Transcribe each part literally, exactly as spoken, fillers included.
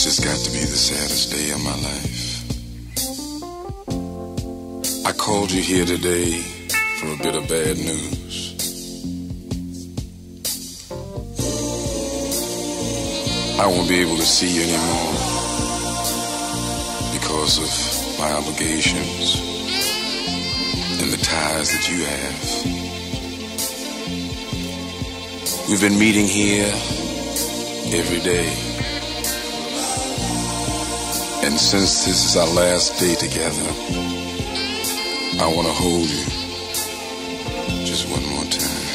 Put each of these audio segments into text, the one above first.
has got to be the saddest day of my life. I called you here today for a bit of bad news. I won't be able to see you anymore because of my obligations and the ties that you have. We've been meeting here every day. And since this is our last day together, I want to hold you just one more time.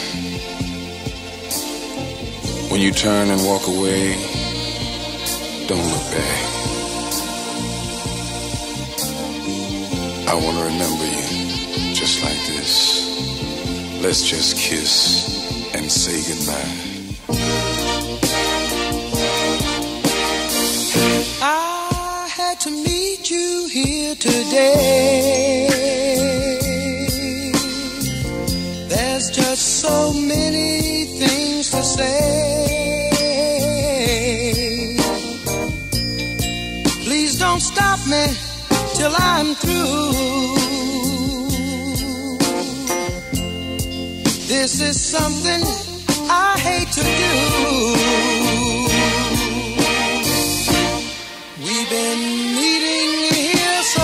When you turn and walk away, don't look back. I want to remember you just like this. Let's just kiss and say goodbye. I had to meet you here today. There's just so many things to say. Please don't stop me till I'm through. This is something I hate to do. We've been meeting here so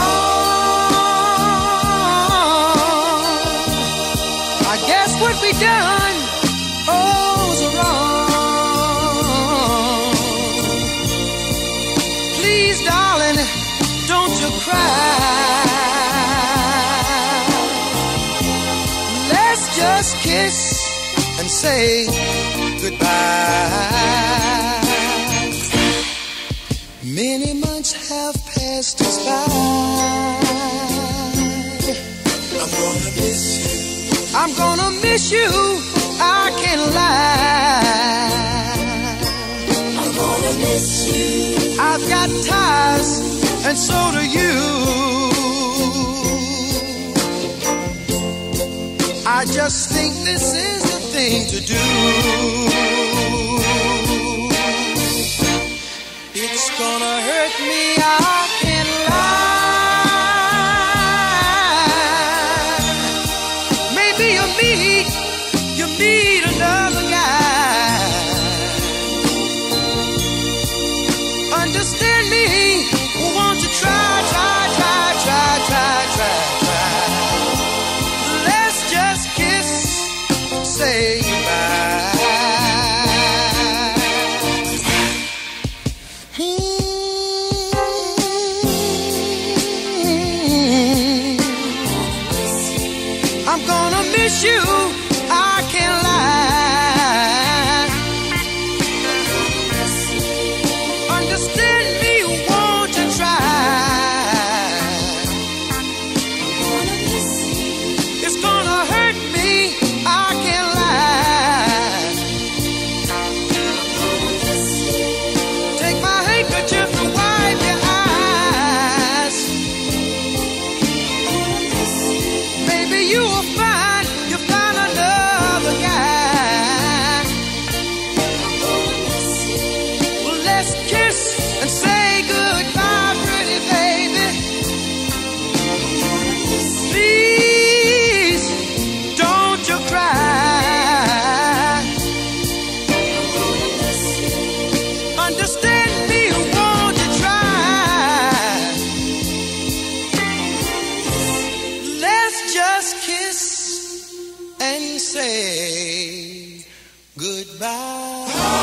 long. I guess what we done oh, was wrong. Please, darling, don't you cry. Let's just kiss and say goodbye. Many months have passed us by. I'm gonna miss you. I'm gonna miss you. I can't lie. I'm gonna miss you. I've got ties, and so do you. I just think this is the thing to do. It's gonna hurt me, I can't lie. Maybe you meet, you meet another guy. Understand me, won't you try, try, try, try, try, try, try. Let's just kiss, say goodbye. I'm gonna miss you, I can't lie. Understand me, won't you try? It's gonna hurt me, I can't lie. Take my handkerchief and wipe your eyes. Maybe you will find you find another guy. Well, let's kiss and say goodbye, pretty baby. Please, don't you cry. Understand me, won't you try? Let's just kiss and say goodbye.